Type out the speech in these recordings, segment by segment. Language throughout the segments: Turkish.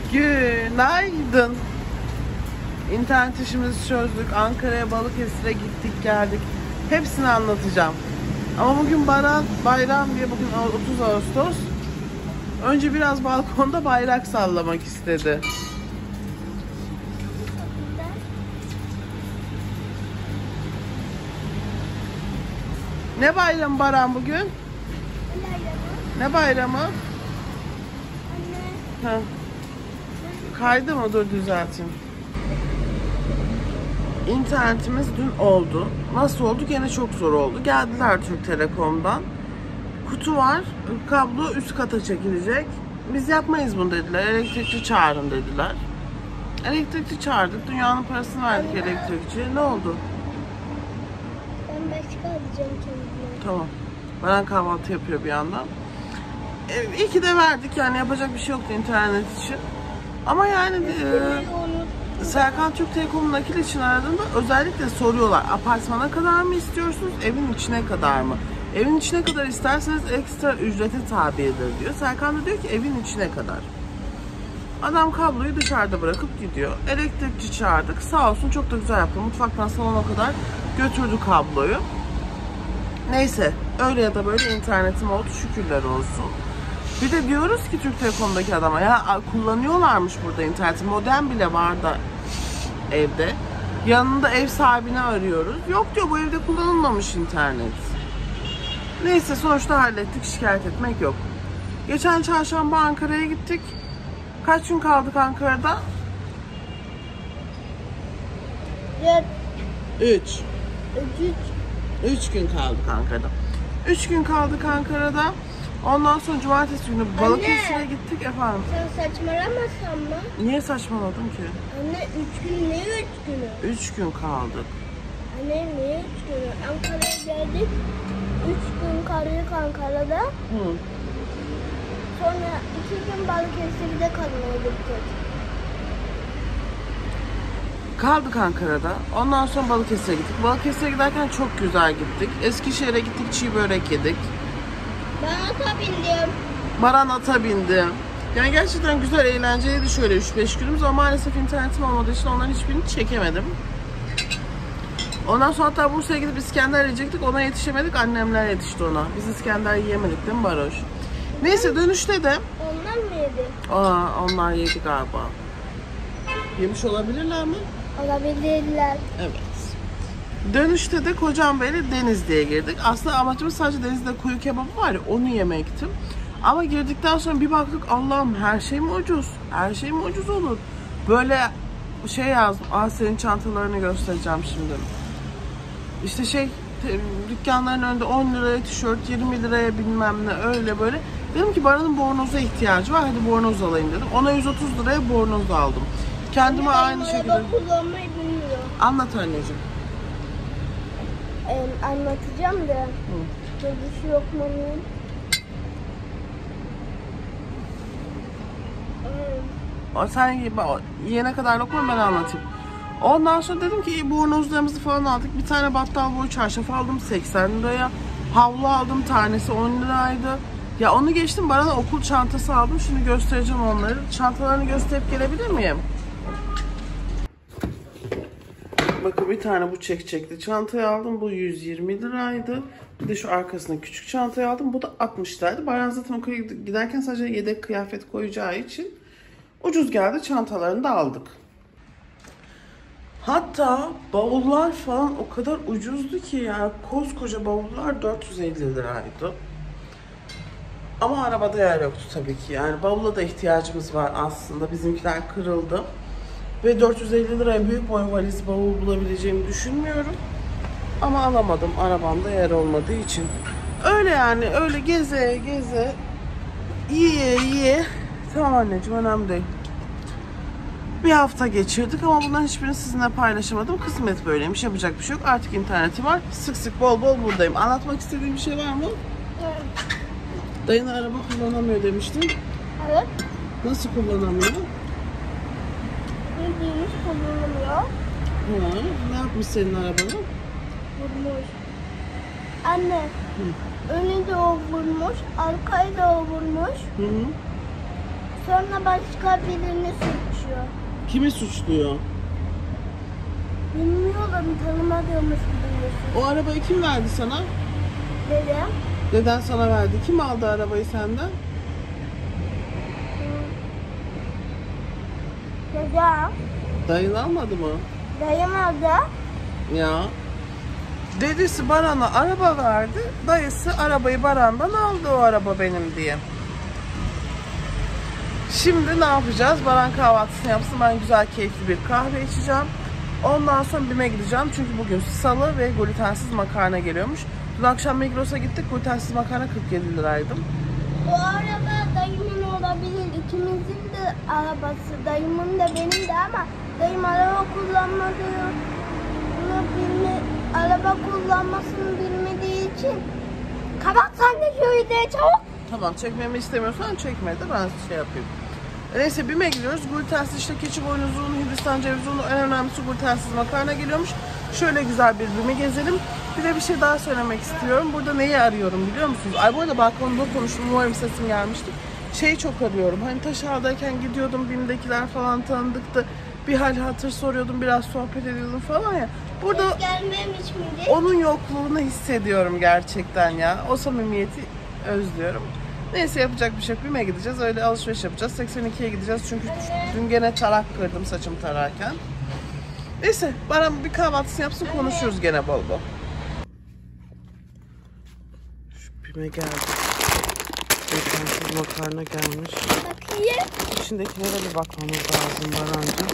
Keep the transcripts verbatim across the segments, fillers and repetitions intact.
Günaydın. İnternet işimizi çözdük. Ankara'ya, Balıkesir'e gittik geldik. Hepsini anlatacağım. Ama bugün Baran bayram diye, bugün otuz Ağustos. Önce biraz balkonda bayrak sallamak istedi. Ne bayramı Baran bugün? Ne bayramı? Anne. Ha. Kaydı mı? Dur düzelteyim. İnternetimiz dün oldu. Nasıl oldu? Gene çok zor oldu. Geldiler Türk Telekom'dan. Kutu var. Kablo üst kata çekilecek. Biz yapmayız bunu dediler. Elektrikçi çağırın dediler. Elektrikçi çağırdık. Dünyanın parasını verdik elektrikçiye. Ne oldu? Ben başka alacağım kendime. Tamam. Baran kahvaltı yapıyor bir yandan. E, iyi ki de verdik. Yani yapacak bir şey yoktu internet için. Ama yani e, Serkan Türk Telekom'un nakil için aradığında özellikle soruyorlar. Apartmana kadar mı istiyorsunuz? Evin içine kadar mı? Evin içine kadar isterseniz ekstra ücrete tabidir diyor. Serkan da diyor ki evin içine kadar. Adam kabloyu dışarıda bırakıp gidiyor. Elektrikçi çağırdık. Sağ olsun çok da güzel yaptı. Mutfaktan salona kadar götürdü kabloyu. Neyse öyle ya da böyle internetim oldu. Şükürler olsun. Bir de diyoruz ki Türk Telekom'daki adama ya kullanıyorlarmış burada interneti. Modem bile var da evde. Yanında ev sahibini arıyoruz. Yok diyor bu evde kullanılmamış internet. Neyse sonuçta hallettik. Şikayet etmek yok. Geçen çarşamba Ankara'ya gittik. Kaç gün kaldık Ankara'da? Üç. Üç. Üç gün kaldık Ankara'da. Üç gün kaldık Ankara'da. Ondan sonra cumartesi günü Balıkesir'e gittik efendim. Sen saçmalamasan mı? Niye saçmaladım ki? Anne üç gün ne üç günü? Üç gün kaldık. Anne ne üç günü? Ankara'ya geldik. Üç gün kaldık Ankara'da. Hı. Sonra iki gün Balıkesir'de kalmaya gittik. Kaldık Ankara'da. Ondan sonra Balıkesir'e gittik. Balıkesir'e giderken çok güzel gittik. Eskişehir'e gittik, çiğ börek yedik. Ben ata bindim. Baran ata bindi. Yani gerçekten güzel, eğlenceliydi şöyle üç beş günümüz ama maalesef internetim olmadığı için onların hiçbirini çekemedim. Ondan sonra hatta Bursa'ya gidip İskender yiyecektik. Ona yetişemedik. Annemler yetişti ona. Biz İskender yiyemedik değil mi Baroş? Neyse dönüşte de... Onlar mı yedi? Aa, onlar yedi galiba. Yemiş olabilirler mi? Olabilirler. Evet. Dönüşte de Kocaeli'de Denizli'ye girdik. Aslında amacımız sadece Denizli'de kuyu kebabı var ya onu yemekti. Ama girdikten sonra bir baktık Allah'ım her şey mi ucuz? Her şey mi ucuz olur? Böyle şey yazdım. Aa senin çantalarını göstereceğim şimdi. İşte şey dükkanların önünde on liraya tişört, yirmi liraya bilmem ne öyle böyle. Dedim ki Baran'ın bornoza ihtiyacı var. Hadi bornoz alayım dedim. Ona yüz otuz liraya bornoz aldım. Kendime Anne, aynı şekilde... araba kullanmayı bilmiyor. Anlat anneciğim. Ee, anlatacağım da. Bir şey yok mu? O sen yiyene kadar lokma ben anlatayım. Ondan sonra dedim ki bornozlarımızı falan aldık. Bir tane battal boyu çarşaf aldım seksen liraya. Havlu aldım tanesi on liraydı. Ya onu geçtim Baran'a okul çantası aldım. Şimdi göstereceğim onları. Çantalarını gösterip gelebilir miyim? Bakın bir tane bu çekçekli çantayı aldım. Bu yüz yirmi liraydı. Bir de şu arkasına küçük çantayı aldım. Bu da altmış liraydı. Baran zaten okula giderken sadece yedek kıyafet koyacağı için ucuz geldi. Çantalarını da aldık. Hatta bavullar falan o kadar ucuzdu ki yani koskoca bavullar dört yüz elli liraydı. Ama arabada yer yoktu tabii ki. Yani bavula da ihtiyacımız var aslında. Bizimkiler kırıldı. Ve dört yüz elli liraya büyük boy valiz bavul bulabileceğimi düşünmüyorum. Ama alamadım arabamda yer olmadığı için. Öyle yani öyle geze geze yiye yiye. Tamam anneciğim önemli değil. Bir hafta geçirdik ama bunların hiçbirini sizinle paylaşamadım. Kısmet böyleymiş. Yapacak bir şey yok. Artık interneti var. Sık sık bol bol buradayım. Anlatmak istediğin bir şey var mı? Evet. Dayın araba kullanamıyor demiştin. Evet. Nasıl kullanamıyor? Bildiğimiz kullanılıyor. Ha, ne yapmış senin arabanı? Vurmuş. Anne. Hı. Önü de o vurmuş. Arkayı da o vurmuş. Hı hı. Sonra başka birini suçluyor. Kimi suçluyor? Bilmiyorum, tanımadığımız birini suçluyor. O arabayı kim verdi sana? Dedem. Deden sana verdi. Kim aldı arabayı senden? Dedem. Dayın almadı mı? Dayım aldı. Ya. Dedesi Baran'a araba verdi. Dayısı arabayı Baran'dan aldı, o araba benim diye. Şimdi ne yapacağız? Baran kahvaltısını yapsın. Ben güzel keyifli bir kahve içeceğim. Ondan sonra BİM'e gideceğim. Çünkü bugün salı ve glutensiz makarna geliyormuş. Dün akşam Migros'a gittik. Glutensiz makarna kırk yedi liraydı. O araba dayımın olabilir. İkimizin de arabası. Dayımın da benim de, ama dayım araba kullanmadığını bilme, araba kullanmasını bilmediği için. Kapat sen de şöyle de çabuk. Tamam, çekmemi istemiyorsan çekme de ben şey yapayım. Neyse, BİM'e gidiyoruz. Glutensiz işte keçi boynuzu unu, Hindistan cevizi unu, en önemlisi glutensiz makarna geliyormuş. Şöyle güzel bir BİM'e gezelim. Bir de bir şey daha söylemek istiyorum. Burada neyi arıyorum biliyor musunuz? Ay bu arada balkonda konuştum. Umarım sesim gelmiştir. Şeyi çok arıyorum. Hani Taşağı'dayken gidiyordum. BİM'dekiler falan tanıdıktı. Bir hal hatır soruyordum. Biraz sohbet ediyordum falan ya. Burada Gelmemiş miydi? onun yokluğunu hissediyorum gerçekten ya. O samimiyeti özlüyorum. Neyse, yapacak bir şey yok. BİM'e gideceğiz. Öyle alışveriş yapacağız. seksen ikiye gideceğiz. Çünkü dün gene tarak kırdım saçımı tararken. Neyse, Baran bir kahvaltısını yapsın, konuşuruz gene bol bol. Şu BİM'e geldik. Glutensiz makarna gelmiş. Bakayım. İçindekilere bir bakmamız lazım Barancığım.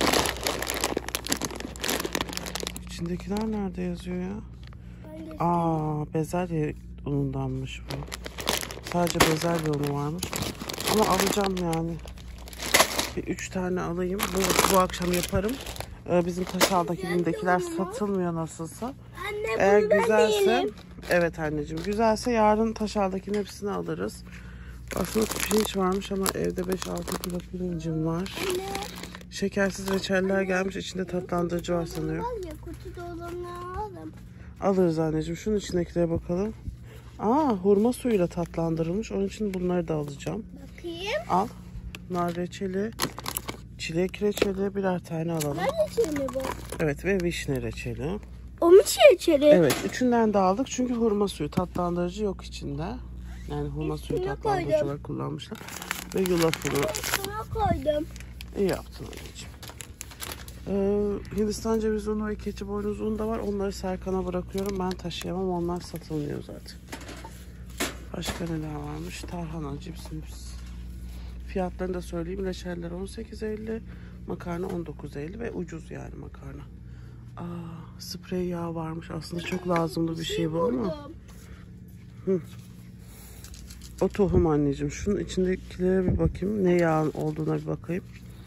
İçindekiler nerede yazıyor ya? Aa, bezelye unundanmış bu. Sadece bezelye unu varmış. Ama alacağım yani. Bir üç tane alayım. Bu, bu akşam yaparım. Ee, bizim Taşağı'daki BİM'dekiler satılmıyor nasılsa. Anne, Eğer bunu ben de güzelse, yiyeyim. evet anneciğim, güzelse yarın Taşağı'dakinin hepsini alırız. Aslında pirinç varmış ama evde beş altı kilo pirincim var. Anne. Şekersiz reçeller gelmiş. İçinde tatlandırıcı var sanıyorum. Var ya, kutuda olanları alalım. Alırız anneciğim. Şunun içindekilere bakalım. Aa, hurma suyuyla tatlandırılmış. Onun için bunları da alacağım. Bakayım. Al. Nar reçeli, çilek reçeli birer tane alalım. Nerede mi bu? Evet, ve vişne reçeli. O mu çeçeli? Evet, üçünden de aldık çünkü hurma suyu tatlandırıcı yok içinde. Yani hurma suyu Üstüne tatlandırıcılar koydum. kullanmışlar. Ve yulaf unu. Sana koydum. İyi yaptın anneciğim. Ee, Hindistan cevizi unu ve keçi boynuzu unu da var. Onları Serkan'a bırakıyorum. Ben taşıyamam. Onlar satılmıyor zaten. Başka neler varmış? Tarhana, cips, mips. Fiyatlarını da söyleyeyim. Reçeller on sekiz elli. Makarna on dokuz elli ve ucuz yani makarna. Aa, sprey yağı varmış. Aslında çok lazımlı bir şey bu ama. Hı. O tohum anneciğim. Şunun içindekilere bir bakayım. Ne yağ olduğuna bir bakayım.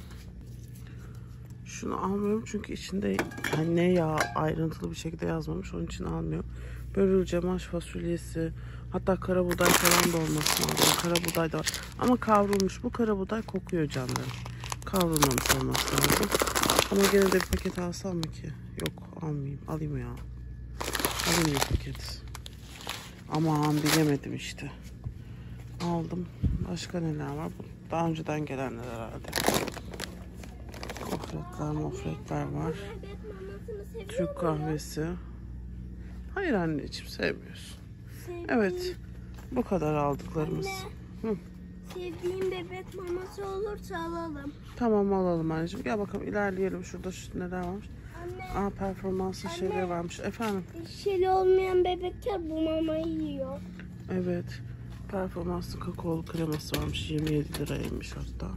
Şunu almıyorum çünkü içinde yani ne yağ ayrıntılı bir şekilde yazmamış. Onun için almıyorum. Börülce, maş fasulyesi, hatta kara buğday falan da olması lazım. Kara buğday da var. Ama kavrulmuş. Bu kara buğday kokuyor canlarım. Kavrulmamış olması lazım. Ama gene de bir paket alsam mı ki? Yok, almayayım. Alayım ya. Alayım bir paket. Aman bilemedim işte. Aldım. Başka neler var? Daha önceden gelenler herhalde. Gofretler, mofretler var. Türk kahvesi. Hayır anneciğim, sevmiyorsun. Sevdiğim, Evet. Bu kadar aldıklarımız. Anne. Hı. Sevdiğim bebek maması olursa alalım. Tamam, alalım anneciğim. Gel bakalım ilerleyelim. Şurada şu neler varmış. Anne. Aa, performanslı Anne. şeyler varmış. Efendim? Dişili olmayan bebekler bu mamayı yiyor. Evet. Performanslı kakaolu kreması varmış. yirmi yedi liraymış hatta.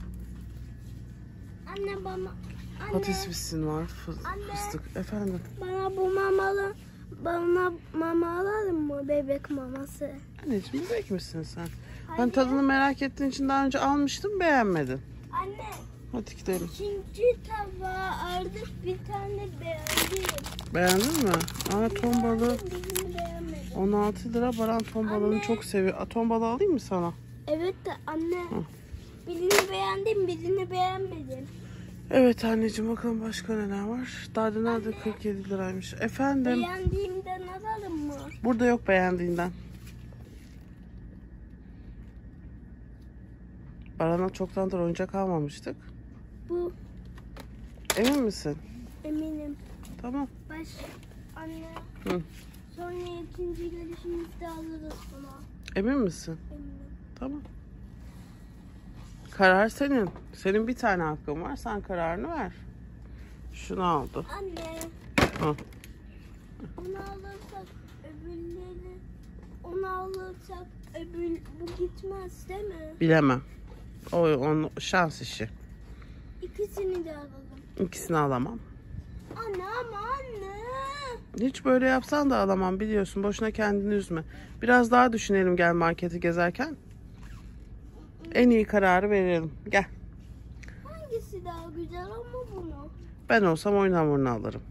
Anne bana... Anne, Patisvisin var. Fı- Anne. fıstık. Efendim? bana bu mamalı... Bana mama alalım mı, bebek maması? Anneciğim, bebek misin sen? Ben Hayır. tadını merak ettiğin için daha önce almıştım, beğenmedin. Anne, Hadi gidelim. ikinci tabağı aldık, bir tane beğendim. Beğendin mi? Aa, ton balığı Birini beğenmedim. on altı lira. Baran ton balığını Anne. çok seviyor. Aa, ton balığı alayım mı sana? Evet de anne, Hı. birini beğendim, birini beğenmedim. Evet anneciğim, bakalım başka neler var. Dardanel de kırk yedi liraymış. Efendim? Beğendiğimden alalım mı? Burada yok beğendiğinden. Baran'a çoktandır oyuncak almamıştık. Bu. Emin misin? Eminim. Tamam. Baş anne. Hı. Sonra ikinci gelişimizde alırız bunu. Emin misin? Eminim. Tamam. Karar senin. Senin bir tane hakkın var. Sen kararını ver. Şunu aldı. Anne. Hı. Onu alırsak öbürleri, onu alırsak öbür bu gitmez değil mi? Bilemem. O onun şans işi. İkisini de alalım. İkisini alamam. Anne ama anne. Hiç böyle yapsan da alamam biliyorsun. Boşuna kendini üzme. Biraz daha düşünelim gel marketi gezerken. En iyi kararı verelim. Gel. Hangisi daha güzel ama bunu? Ben olsam oyun hamurunu alırım.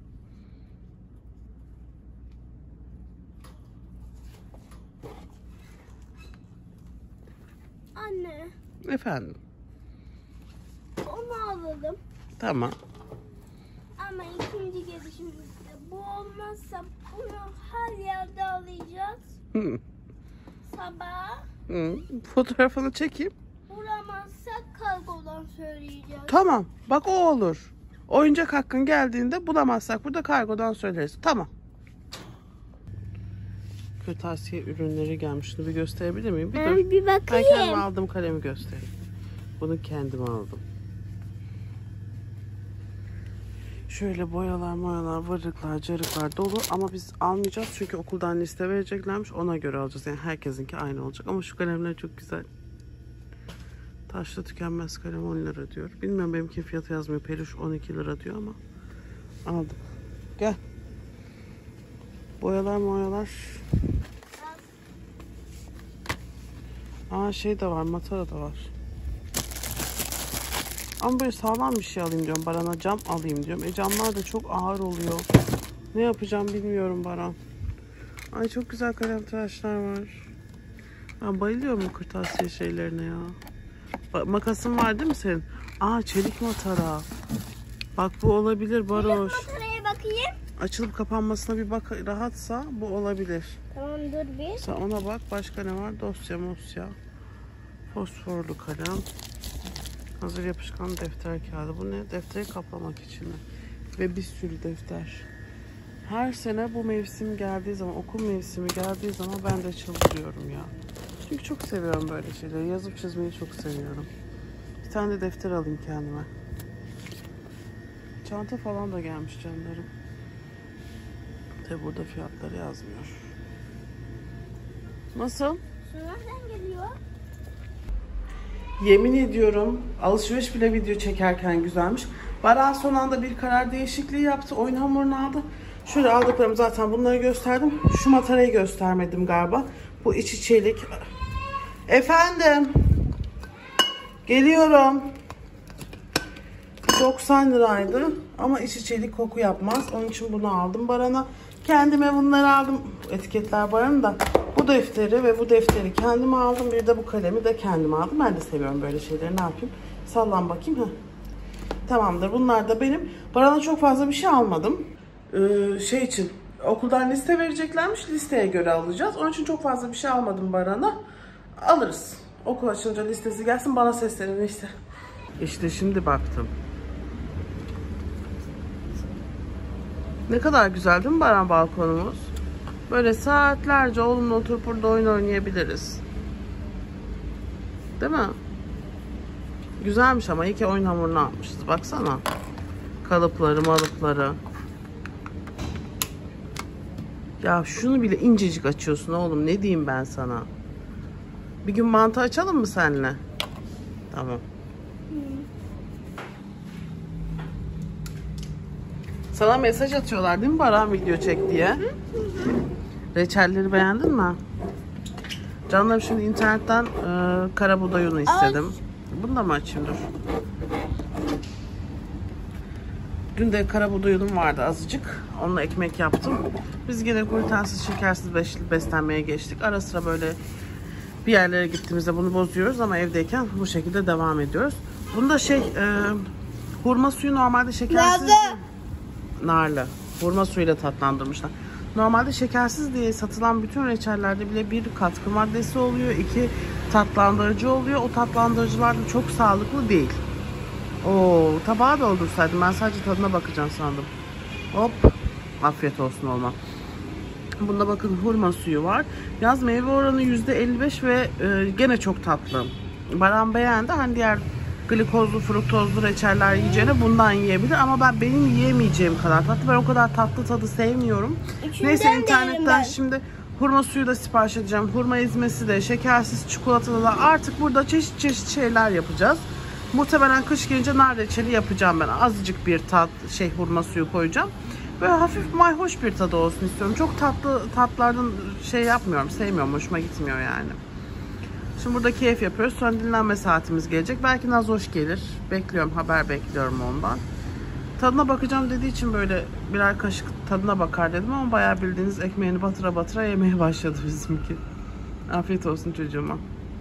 Anne. Efendim. Onu alalım. Tamam. Ama ikinci gelişimizde bu olmazsa bunu her yerde alacağız. Hı. Sabah. Hı. Fotoğrafını çekeyim. Bulamazsak kargodan söyleyeceğiz. Tamam. Bak o olur. Oyuncak hakkın geldiğinde bulamazsak burada kargodan söyleriz. Tamam. Kırtasiye ürünleri gelmiş. Şunu bir gösterebilir miyim? Bir Ben dur. bir Ben bakayım. kendim aldığım kalemi göstereyim. Bunu kendim aldım. Şöyle boyalar, mayalar, varıklar, carıklar dolu ama biz almayacağız çünkü okuldan liste vereceklermiş. Ona göre alacağız. Yani herkesinki aynı olacak ama şu kalemler çok güzel. Taşlı tükenmez kalem on lira diyor. Bilmiyorum benimki fiyatı yazmıyor. Peluş on iki lira diyor ama aldım. Gel. Boyalar, mayalar. Aa şey de var, matara da var. Ama böyle sağlam bir şey alayım diyorum. Baran'a cam alayım diyorum. E camlar da çok ağır oluyor. Ne yapacağım bilmiyorum Baran. Ay çok güzel kalem tıraşlar var. Ben bayılıyorum bu kırtasiye şeylerine ya. Bak, makasın var değil mi senin? Aa çelik matara. Bak bu olabilir Baroş. Çelik mataraya bakayım. Açılıp kapanmasına bir bak rahatsa bu olabilir. Tamam dur bir. Sen ona bak. Başka ne var? Dosya mosya. Fosforlu kalem. Hazır yapışkan defter kağıdı. Bu ne? Defteri kaplamak için mi? Ve bir sürü defter. Her sene bu mevsim geldiği zaman, okul mevsimi geldiği zaman ben de çıldırıyorum ya. Çünkü çok seviyorum böyle şeyleri. Yazıp çizmeyi çok seviyorum. Bir tane de defter alayım kendime. Çanta falan da gelmiş canlarım. Tabi burada fiyatları yazmıyor. Nasıl? Su nereden geliyor? Yemin ediyorum alışveriş bile video çekerken güzelmiş. Baran son anda bir karar değişikliği yaptı. Oyun hamurunu aldı. Şöyle aldıklarım zaten bunları gösterdim. Şu matarayı göstermedim galiba. Bu içi çelik. Efendim. Geliyorum. doksan liraydı. Ama içi çelik koku yapmaz. Onun için bunu aldım Baran'a. Kendime bunları aldım. Etiketler Baran'ın da. Bu defteri ve bu defteri kendime aldım. Bir de bu kalemi de kendime aldım. Ben de seviyorum böyle şeyleri. Ne yapayım? Sallan bakayım. Heh. Tamamdır. Bunlar da benim. Baran'a çok fazla bir şey almadım. Ee, şey için okuldan liste vereceklermiş. Listeye göre alacağız. Onun için çok fazla bir şey almadım Baran'a. Alırız. Okul açınca listesi gelsin bana seslenin işte. İşte şimdi baktım. Ne kadar güzel değil mi Baran balkonumuz? Böyle saatlerce oğlumla oturup burada oyun oynayabiliriz. Değil mi? Güzelmiş ama iyi ki oyun hamurunu almışız. Baksana. Kalıpları, malıpları. Ya şunu bile incecik açıyorsun oğlum. Ne diyeyim ben sana? Bir gün mantı açalım mı seninle? Tamam. Sana mesaj atıyorlar değil mi Baran video çek diye? Reçelleri beğendin mi? Canlarım şimdi internetten e, karabuğday unu istedim. Bunu da mı açayım dur. Dün de karabuğday unum vardı azıcık. Onunla ekmek yaptım. Biz gene glutensiz, şekersiz beslenmeye geçtik. Ara sıra böyle bir yerlere gittiğimizde bunu bozuyoruz ama evdeyken bu şekilde devam ediyoruz. Bunda şey e, hurma suyu normalde şekersiz. Narlı. Hurma suyuyla tatlandırmışlar. Normalde şekersiz diye satılan bütün reçellerde bile bir katkı maddesi oluyor, iki tatlandırıcı oluyor. O tatlandırıcılar da çok sağlıklı değil. Oo, tabağı doldursaydım, ben sadece tadına bakacağım sandım. Hop, afiyet olsun olma. Bunda bakın hurma suyu var. Yaz meyve oranı yüzde elli beş ve e, gene çok tatlı. Baran beğendi. Hani diğer glikozlu, fruktozlu reçeller yiyeceğine bundan yiyebilir. Ama ben benim yiyemeyeceğim kadar tatlı. Ben o kadar tatlı tadı sevmiyorum. İçinden Neyse internetten ben. şimdi hurma suyu da sipariş edeceğim. Hurma ezmesi de, şekersiz çikolatalı da, artık burada çeşit çeşit şeyler yapacağız. Muhtemelen kış gelince nar reçeli yapacağım ben. Azıcık bir tat şey hurma suyu koyacağım. Böyle hafif mayhoş bir tadı olsun istiyorum. Çok tatlı tatlardan şey yapmıyorum, sevmiyorum, hoşuma gitmiyor yani. Şimdi burada keyif yapıyoruz. Sonra dinlenme saatimiz gelecek. Belki Nazoş gelir. Bekliyorum, haber bekliyorum ondan. Tadına bakacağım dediği için böyle birer kaşık tadına bakar dedim ama bayağı bildiğiniz ekmeğini batıra batıra yemeye başladı bizimki. Afiyet olsun çocuğuma.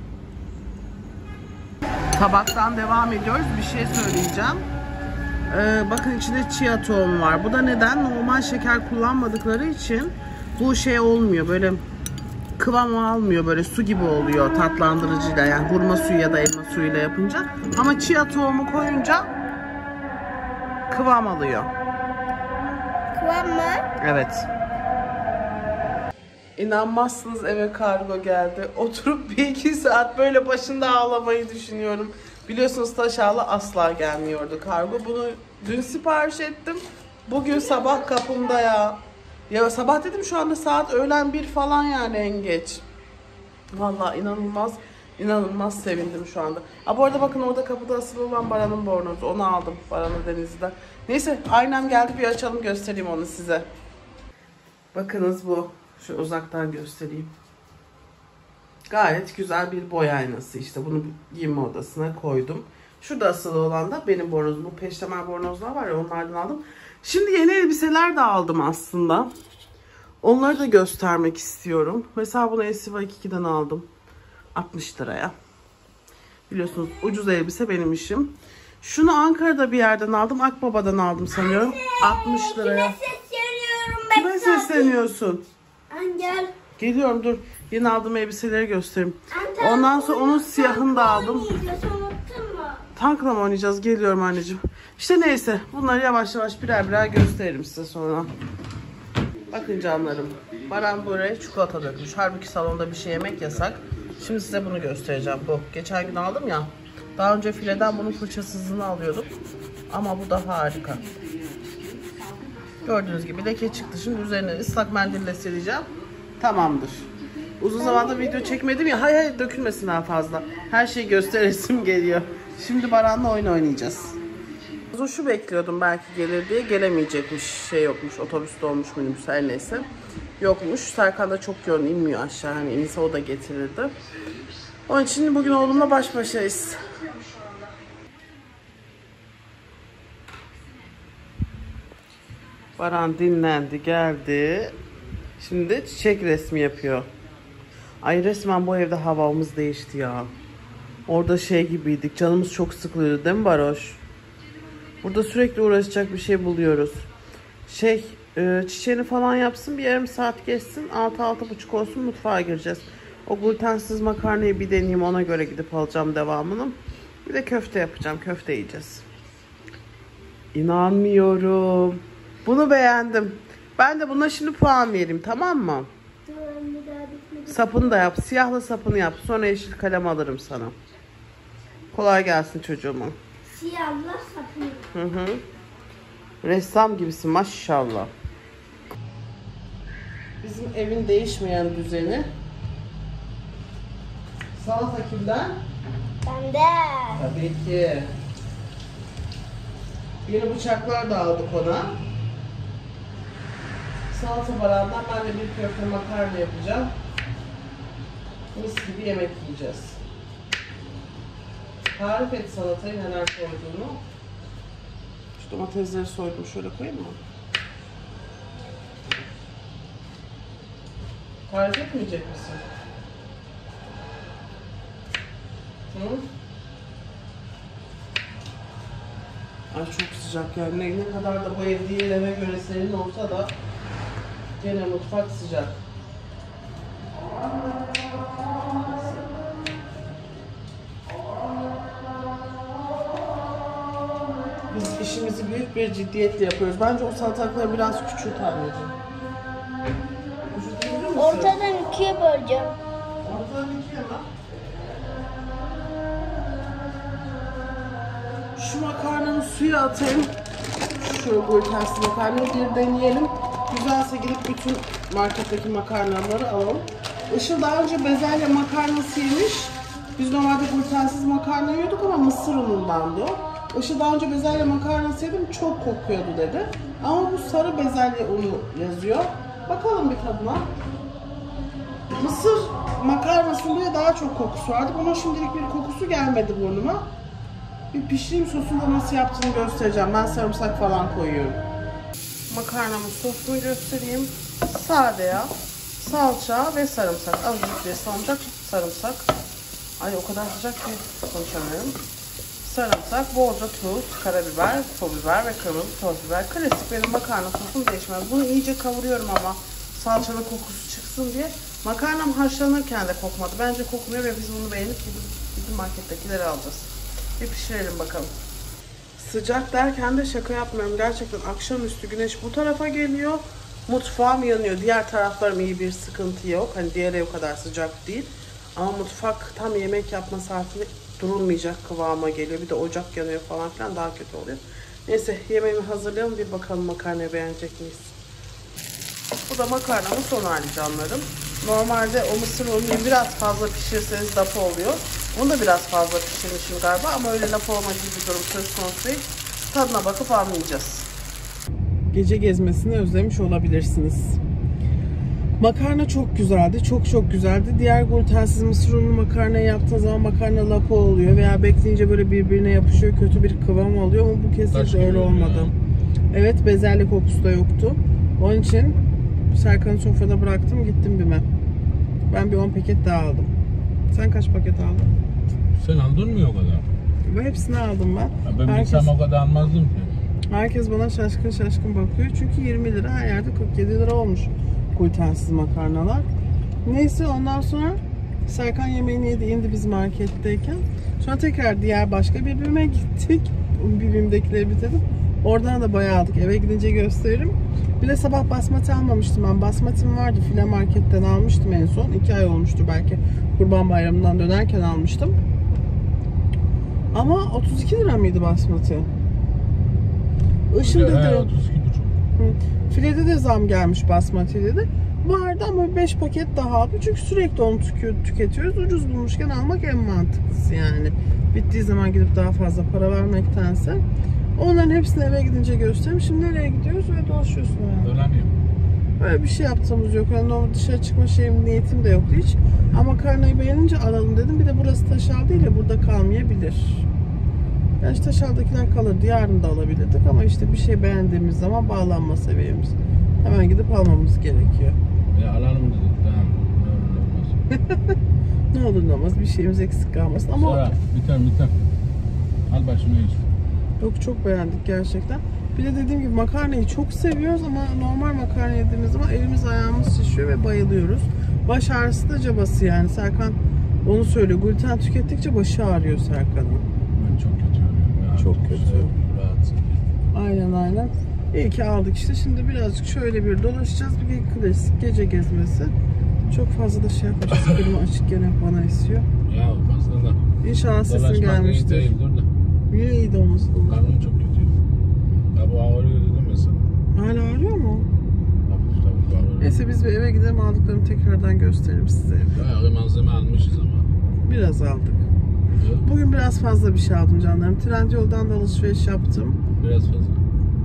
Tabaktan devam ediyoruz. Bir şey söyleyeceğim. Ee, bakın içinde chia tohum var. Bu da neden? Normal şeker kullanmadıkları için bu şey olmuyor. Böyle kıvam almıyor. Böyle su gibi oluyor tatlandırıcıyla. Yani hurma suyu ya da elma suyuyla yapınca. Ama chia tohumu koyunca kıvam alıyor. Kıvam mı? Evet. İnanmazsınız, eve kargo geldi. Oturup bir iki saat böyle başında ağlamayı düşünüyorum. Biliyorsunuz Taşağlı asla gelmiyordu kargo. Bunu dün sipariş ettim. Bugün sabah kapımda ya. Ya sabah dedim, şu anda saat öğlen bir falan yani en geç. Vallahi inanılmaz, inanılmaz sevindim şu anda. Ha bu arada bakın orada kapıda asılı olan Baran'ın bornozu. Onu aldım Baran'ın Denizli'den. Neyse aynam geldi, bir açalım göstereyim onu size. Bakınız bu. Şu uzaktan göstereyim. Gayet güzel bir boy aynası. İşte bunu giyinme odasına koydum. Şurada asılı olan da benim bornozum. Bu peştemal bornozlar var ya, onlardan aldım. Şimdi yeni elbiseler de aldım aslında. Onları da göstermek istiyorum. Mesela bunu S C iki ikiden aldım. altmış liraya. Biliyorsunuz ucuz elbise benim işim. Şunu Ankara'da bir yerden aldım. Akbaba'dan aldım sanıyorum. altmış liraya. Kime sesleniyorum ben? Kime sesleniyorsun? Gel. Geliyorum, dur. Yeni aldığım elbiseleri göstereyim. Anne, Ondan sonra onun siyahını da aldım. Unuttun mu? Tankla mı oynayacağız? Geliyorum anneciğim. İşte neyse. Bunları yavaş yavaş birer birer gösteririm size sonra. Bakın canlarım. Baran buraya çikolata dökmüş. Halbuki salonda bir şey yemek yasak. Şimdi size bunu göstereceğim. Bu. Geçen gün aldım ya. Daha önce fileden bunun fırçasızını alıyordum. Ama bu da harika. Gördüğünüz gibi leke çıktı. Şimdi üzerine ıslak mendille sileceğim. Tamamdır. Uzun zamandır video çekmedim ya. Hay hay, dökülmesin daha fazla. Her şeyi gösteresim geliyor. Şimdi Baran'la oyun oynayacağız. Şu bekliyordum belki gelir diye. Gelemeyecekmiş. Şey yokmuş. Otobüs dolmuş, minibüs her neyse. Yokmuş. Serkan da çok yoğun, inmiyor aşağı. Hani inse o da getirirdi. Onun için bugün oğlumla baş başayız. Baran dinlendi, geldi. Şimdi çiçek resmi yapıyor. Ay resmen bu evde havamız değişti ya. Orada şey gibiydik. Canımız çok sıkılıyordu değil mi Baroş? Burada sürekli uğraşacak bir şey buluyoruz. Şey e, çiçeğini falan yapsın, bir yarım saat geçsin. altı altı buçuk olsun, mutfağa gireceğiz. O glutensiz makarnayı bir deneyeyim, ona göre gidip alacağım devamını. Bir de köfte yapacağım. Köfte yiyeceğiz. İnanmıyorum. Bunu beğendim. Ben de buna şimdi puan vereyim, tamam mı? Sapını da yap. Siyahla sapını yap. Sonra yeşil kalem alırım sana. Kolay gelsin çocuğuma. Siyahla sapını. Hı hı. Ressam gibisin maşallah. Bizim evin değişmeyen düzeni. Salata kimden? Bende. Tabii ki. Yeni bıçaklar da aldık ona. Salata Baran'dan, ben de bir köfte makarna yapacağım. Mis gibi yemek yiyeceğiz. Tarif et salatayı, neler koyduğunu. Şu domatesleri soydum, şöyle koyayım mı? Tarif etmeyecek misin? Hı? Ay çok sıcak yani, ne, ne kadar da bu ev değil, eve göre serin olsa da Gene mutfak sıcak. Biz işimizi büyük bir ciddiyetle yapıyoruz. Bence o salatalıkları biraz küçült anneciğim. Küçültebilir misin? Ortadan ikiye böleceğim. Ortadan ikiye mi? Şu makarnanın suya atayım. Şu glutensiz makarnayı bir deneyelim. Güzelse gidip bütün marketteki makarnaları alalım. Işıl daha önce bezelye makarnası yemiş. Biz normalde glutensiz makarna yiyorduk ama mısır unundandı o. Işıl daha önce bezelye makarnası yedim, çok kokuyordu dedi. Ama bu sarı bezelye unu yazıyor. Bakalım bir tadına. Mısır makarnasında daha çok kokusu vardı. Bunun şimdilik bir kokusu gelmedi burnuma. Bir pişireyim, sosunu nasıl yaptığını göstereceğim. Ben sarımsak falan koyuyorum. Makarnamın sosunu göstereyim. Sade yağ, salça ve sarımsak. Azıcık bir sarımsak, sarımsak. Ay o kadar sıcak ki konuşamıyorum. Sarımsak, bolca tuz, karabiber, pul biber ve kırmızı toz biber. Klasik benim makarna sosum değişmez. Bunu iyice kavuruyorum ama salçanın kokusu çıksın diye. Makarnam haşlanırken de kokmadı. Bence kokmuyor ve biz bunu beğenip gidip, gidip markettekileri alacağız. Bir pişirelim bakalım. Sıcak derken de şaka yapmıyorum. Gerçekten akşamüstü güneş bu tarafa geliyor. Mutfağım yanıyor. Diğer taraflarım iyi, bir sıkıntı yok. Hani diğer ev kadar sıcak değil. Ama mutfak tam yemek yapma saatinde durulmayacak kıvama geliyor. Bir de ocak yanıyor falan filan, daha kötü oluyor. Neyse yemeğimi hazırlayalım, bir bakalım makarnayı beğenecek miyiz? Bu da makarnamın son hali canlarım. Normalde o mısır ununu biraz fazla pişirirseniz lapa oluyor. Bunu da biraz fazla pişirmişim galiba ama öyle lapa olma gibi bir durum söz konusu değil. Tadına bakıp anlayacağız. Gece gezmesini özlemiş olabilirsiniz. Makarna çok güzeldi. Çok çok güzeldi. Diğer glutensiz mısır unlu makarnayı yaptığınız zaman makarna lapa oluyor veya bekleyince böyle birbirine yapışıyor. Kötü bir kıvam oluyor ama bu kesinlikle öyle olmadı. Ya. Evet, bezelye kokusu da yoktu. Onun için Serkan'ı sofrada bıraktım, gittim BİM'e. Ben bir on paket daha aldım. Sen kaç paket aldın? Sen aldın mı o kadar? Bu hepsini aldım ben. Ya ben herkes, bilsem o kadar almazdım ki. Herkes bana şaşkın şaşkın bakıyor. Çünkü yirmi lira, her yerde kırk yedi lira olmuş glutensiz makarnalar. Neyse, ondan sonra Serkan yemeğini yedi, indi biz marketteyken. Sonra tekrar diğer başka bir BİM'e gittik. Bir BİM'dekileri bitirdim. Oradan da bayağı aldık. Eve gidince gösteririm. Bir de sabah basmati almamıştım ben. Basmatim vardı. File marketten almıştım en son. iki ay olmuştu belki. Kurban Bayramı'ndan dönerken almıştım. Ama otuz iki lira mıydı basmati? Işıl dedi. He, otuz iki buçuk. Filede de zam gelmiş basmati dedi. Vardı ama beş paket daha aldım. Çünkü sürekli onu tüketiyoruz. Ucuz bulmuşken almak en mantıklısı yani. Bittiği zaman gidip daha fazla para vermektense. Onların hepsini eve gidince göstereyim. Şimdi nereye gidiyoruz? Öyle dolaşıyorsun yani. Dolanıyorum. Böyle bir şey yaptığımız yok. Yani o dışarı çıkma şeyim, niyetim de yoktu hiç. Ama makarnayı beğenince alalım dedim. Bir de burası Taşal değil ya, burada kalmayabilir. Yani işte Taşal'dakiler kalırdı. Yarın da alabilirdik ama işte bir şey beğendiğimiz zaman bağlanma seviyemiz. Hemen gidip almamız gerekiyor. Ya alalım dedik. Tamam. Ne olur ne olmaz, bir şeyimiz eksik kalmasın ama Sonra biter biter. Al başını iç. yok, çok beğendik gerçekten. Bir de dediğim gibi makarnayı çok seviyoruz ama normal makarna yediğimiz zaman elimiz ayağımız şişiyor ve bayılıyoruz. Baş ağrısı da cabası yani. Serkan onu söylüyor. Gluten tükettikçe başı ağrıyor Serkan'ın. Ben çok kötü oluyorum. Ya. Çok kötü. Rahatsız. Aynen aynen. İyi ki aldık işte. Şimdi birazcık şöyle bir dolaşacağız. Bir klasik gece gezmesi. Çok fazla da şey yapacağız. Klima açık, gene bana esiyor. Ya fazla da. İnşallah sesim Dolaşmak iyi gelmiştir. değildir de. Niye iyi de olmasın? Karnım çok kötü. Ya bu ağrıyor dedim ya sana. Hala ağrıyor mu? Hafif hafif ağrıyor. Neyse biz bir eve gidelim, aldıklarımı tekrardan gösteririm size. Bayağı malzeme almışız ama. Biraz aldık. Evet. Bugün biraz fazla bir şey aldım canlarım. Trendyol'dan da alışveriş yaptım. Biraz fazla.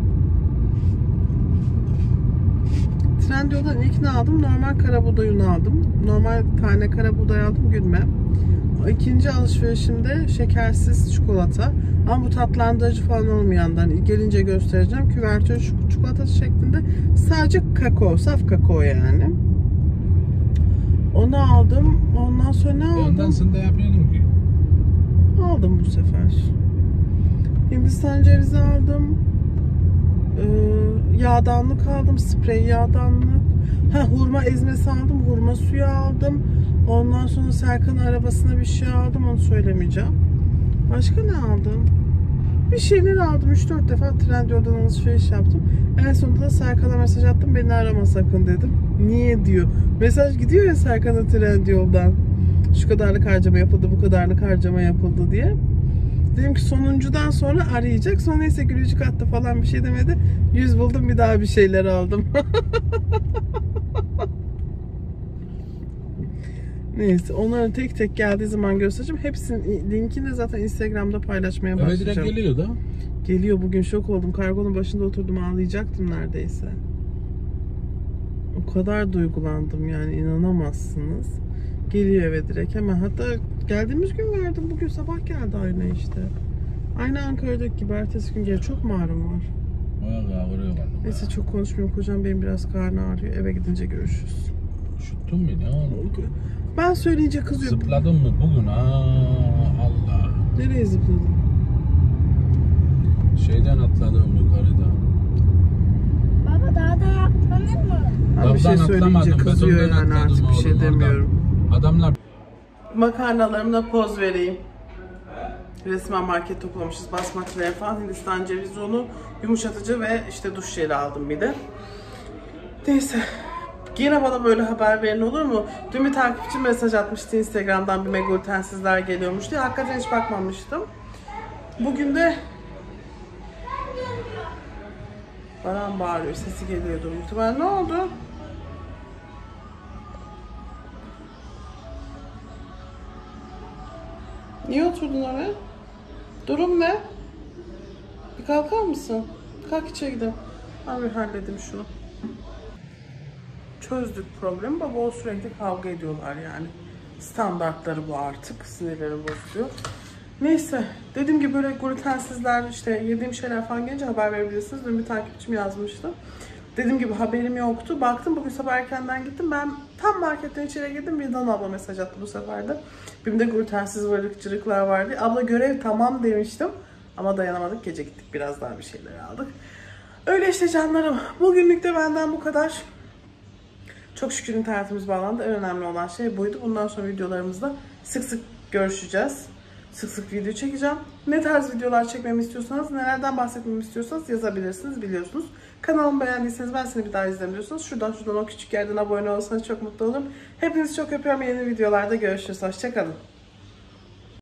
Trendyol'dan ilk ne aldım? Normal karabuğday unu aldım. Normal tane karabuğday aldım, Gülme. İkinci alışverişimde şekersiz çikolata. Ama bu tatlandırıcı falan olmayandan, gelince göstereceğim. Küvertür çikolatası şeklinde. Sadece kakao, saf kakao yani. Onu aldım. Ondan sonra ne aldım? Ondan sen de yapıyordum ki. Aldım bu sefer. Hindistan cevizi aldım. Ee, yağdanlık aldım, sprey yağdanlık. Ha, hurma ezmesi aldım, hurma suyu aldım. Ondan sonra Serkan'ın arabasına bir şey aldım, onu söylemeyeceğim. Başka ne aldım? Bir şeyler aldım. üç dört defa Trendyol'dan alışveriş yaptım. En sonunda da Serkan'a mesaj attım. Beni arama sakın dedim. Niye diyor. Mesaj gidiyor ya Serkan'a Trendyol'dan. Şu kadarlık harcama yapıldı, bu kadarlık harcama yapıldı diye. Dedim ki sonuncudan sonra arayacak. Sonra neyse gülücük attı falan, bir şey demedi. Yüz buldum, bir daha bir şeyler aldım. Neyse, onların tek tek geldiği zaman göstereceğim. Hepsinin linkini zaten Instagram'da paylaşmaya Evet, başlayacağım. direkt geliyor da. Geliyor, bugün şok oldum. Kargonun başında oturdum, ağlayacaktım neredeyse. O kadar duygulandım yani, inanamazsınız. Geliyor eve direkt hemen. Hatta geldiğimiz gün verdim. Bugün sabah geldi aynı işte. Aynı Ankara'daki gibi ertesi gün geliyor. Çok malum var. Bayağı ağrıyor bana. Neyse çok konuşmuyorum. Kocam benim biraz karnı ağrıyor. Eve gidince görüşürüz. Üşüttün mü ne oldu? Ben söyleyince kızıyor. Zıpladın mı bugün? Aa, Allah. Nereye zıpladın? Şeyden atladım yukarıda. Baba daha da atlanır mı? Ben bir şey Dağdan söyleyince atlamadım, kızıyor betondan yani, atladım artık bir şey oğlum oradan. demiyorum. Adamlar Makarnalarımda poz vereyim. Resmen market toplamışız. Basmati'ye falan, Hindistan cevizi unu, yumuşatıcı ve işte duş jeli aldım bir de. Neyse. Yine bana böyle haber verin olur mu? Dün bir takipçi mesaj atmıştı Instagram'dan, bir glutensizler geliyormuş diye. Hakikaten hiç bakmamıştım. Bugün de Baran bağırıyor. Sesi geliyordu muhtemelen. Ne oldu? Niye oturdun oraya? Durum ne? Bir kalkar mısın? Kalk içeri gidelim. Ben bir halledeyim şunu. Çözdük problemi. Baba o sürekli kavga ediyorlar yani. Standartları bu artık. Sinirleri bozuluyor. Neyse. Dediğim gibi böyle glutensizler, işte yediğim şeyler falan gelince haber verebilirsiniz. Dün bir takipçim yazmıştı. Dediğim gibi haberim yoktu. Baktım bugün sabah erkenden gittim. Ben tam marketten içeri girdim. Birden abla mesaj attı bu sefer de. Benim de glutensiz varlıkçılıklar vardı. Abla görev tamam demiştim. Ama dayanamadık. Gece gittik. Biraz daha bir şeyler aldık. Öyle işte canlarım. Bugünlük de benden bu kadar. Çok şükür internetimiz bağlandı. En önemli olan şey buydu. Bundan sonra videolarımızda sık sık görüşeceğiz. Sık sık video çekeceğim. Ne tarz videolar çekmemi istiyorsanız, nelerden bahsetmemi istiyorsanız yazabilirsiniz, biliyorsunuz. Kanalımı beğendiyseniz, ben seni bir daha izlerim diyorsanız şuradan şuradan o küçük yerden abone olursanız çok mutlu olurum. Hepinizi çok öpüyorum. Yeni videolarda görüşürüz. Hoşçakalın.